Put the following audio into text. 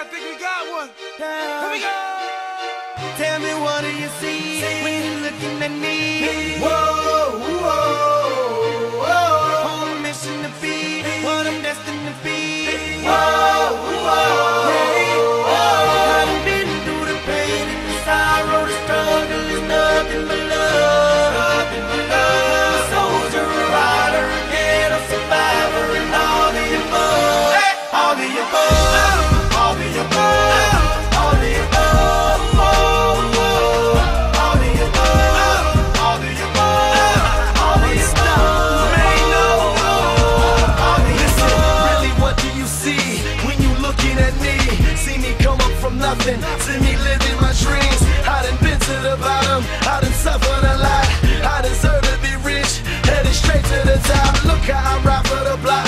think we got one. Here we go. Tell me, what do you see when you're looking at me? Whoa, whoa, whoa. On a mission to be what I'm destined to be. Whoa, whoa, hey, whoa. I done been through the pain and the sorrow, the struggle is nothing but love. Nothing but love. A soldier, a rider, a ghetto survivor, and all the above. Hey. All the above. All the above. All the above. Nothing, see me living my dreams. I done been to the bottom, I done suffered a lot. I deserve to be rich, headed straight to the top. Look how I ride for the block.